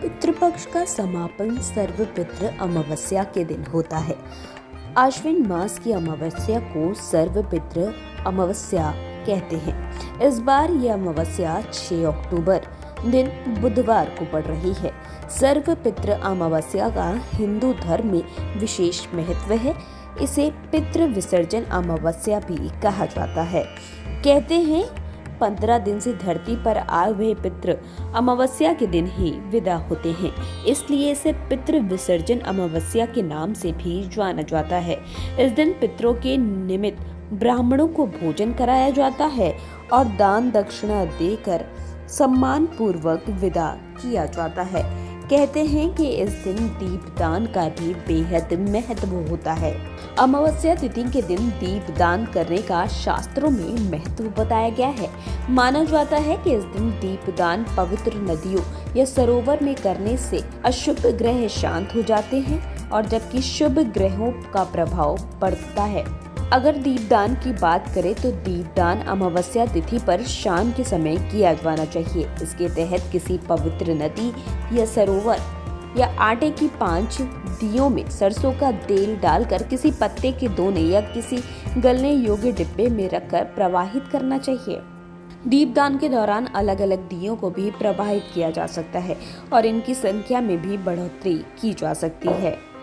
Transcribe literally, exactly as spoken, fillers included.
पितृपक्ष का समापन सर्वपितृ अमावस्या के दिन होता है। आश्विन मास की अमावस्या को सर्वपितृ अमावस्या कहते हैं। इस बार यह अमावस्या छह अक्टूबर दिन बुधवार को पड़ रही है। सर्वपितृ अमावस्या का हिंदू धर्म में विशेष महत्व है। इसे पितृ विसर्जन अमावस्या भी कहा जाता है। कहते हैं पंद्रह दिन से धरती पर आए हुए पितृ अमावस्या के दिन ही विदा होते हैं, इसलिए इसे पितृ विसर्जन अमावस्या के नाम से भी जाना जाता है। इस दिन पितरों के निमित्त ब्राह्मणों को भोजन कराया जाता है और दान दक्षिणा देकर सम्मान पूर्वक विदा किया जाता है। कहते हैं कि इस दिन दीपदान का भी बेहद महत्व होता है। अमावस्या तिथि के दिन दीपदान करने का शास्त्रों में महत्व बताया गया है। माना जाता है कि इस दिन दीपदान पवित्र नदियों या सरोवर में करने से अशुभ ग्रह शांत हो जाते हैं और जबकि शुभ ग्रहों का प्रभाव बढ़ता है। अगर दीपदान की बात करें तो दीपदान अमावस्या तिथि पर शाम के समय किया जाना चाहिए। इसके तहत किसी पवित्र नदी या सरोवर या आटे की पांच दियों में सरसों का तेल डालकर किसी पत्ते के दोने या किसी गलने योग्य डिब्बे में रखकर प्रवाहित करना चाहिए। दीपदान के दौरान अलग अलग दियों को भी प्रवाहित किया जा सकता है और इनकी संख्या में भी बढ़ोतरी की जा सकती है।